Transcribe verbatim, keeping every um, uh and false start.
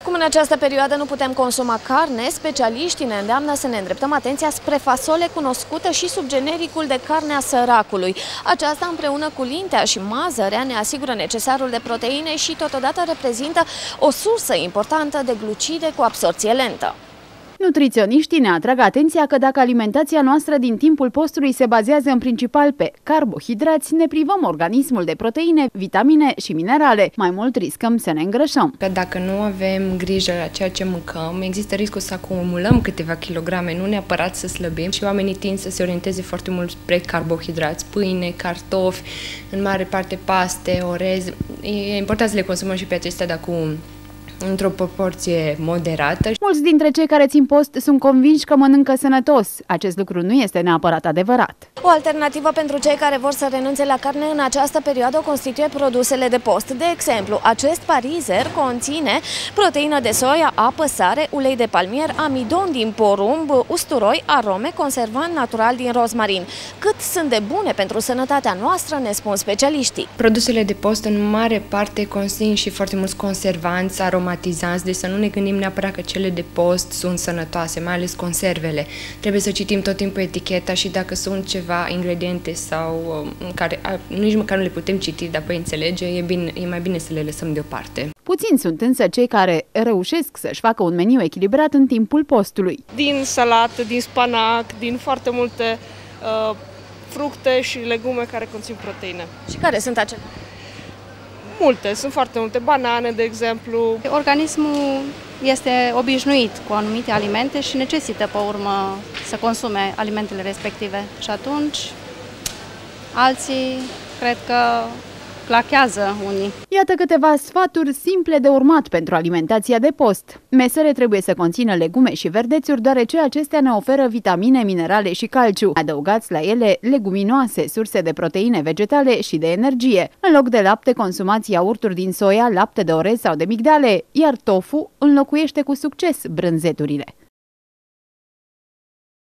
Cum în această perioadă nu putem consuma carne, specialiștii ne îndeamnă să ne îndreptăm atenția spre fasole cunoscută și sub genericul de carnea săracului. Aceasta împreună cu lintea și mazărea ne asigură necesarul de proteine și totodată reprezintă o sursă importantă de glucide cu absorție lentă. Nutriționiștii ne atrag atenția că dacă alimentația noastră din timpul postului se bazează în principal pe carbohidrați, ne privăm organismul de proteine, vitamine și minerale. Mai mult riscăm să ne îngrășăm. Că dacă nu avem grijă la ceea ce mâncăm, există riscul să acumulăm câteva kilograme, nu neapărat să slăbim, și oamenii tind să se orienteze foarte mult spre carbohidrați, pâine, cartofi, în mare parte paste, orez. E important să le consumăm și pe acestea, dar cu într-o proporție moderată. Mulți dintre cei care țin post sunt convinși că mănâncă sănătos. Acest lucru nu este neapărat adevărat. O alternativă pentru cei care vor să renunțe la carne în această perioadă o constituie produsele de post. De exemplu, acest parizer conține proteină de soia, apă, sare, ulei de palmier, amidon din porumb, usturoi, arome, conservant natural din rozmarin. Cât sunt de bune pentru sănătatea noastră, ne spun specialiștii. Produsele de post în mare parte conțin și foarte mulți conservanți, aromatizanți, deci să nu ne gândim neapărat că cele de post sunt sănătoase, mai ales conservele. Trebuie să citim tot timpul eticheta și dacă sunt ceva ingrediente sau care nici măcar nu le putem citi, dar pe înțelege, e, bine, e mai bine să le lăsăm deoparte. Puțini sunt însă cei care reușesc să-și facă un meniu echilibrat în timpul postului. Din salată, din spanac, din foarte multe uh, fructe și legume care conțin proteine. Și care sunt acelea? Multe, sunt foarte multe, banane, de exemplu. Organismul este obișnuit cu anumite alimente și necesită, pe urmă, să consume alimentele respective. Și atunci, alții, cred că clachează unii. Iată câteva sfaturi simple de urmat pentru alimentația de post. Mesele trebuie să conțină legume și verdețuri, deoarece acestea ne oferă vitamine, minerale și calciu. Adăugați la ele leguminoase, surse de proteine vegetale și de energie. În loc de lapte, consumați iaurturi din soia, lapte de orez sau de migdale, iar tofu înlocuiește cu succes brânzeturile.